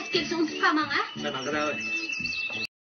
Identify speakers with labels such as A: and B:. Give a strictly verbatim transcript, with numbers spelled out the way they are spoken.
A: Quels sont tes parents, hein?
B: Ben, maganda, eh.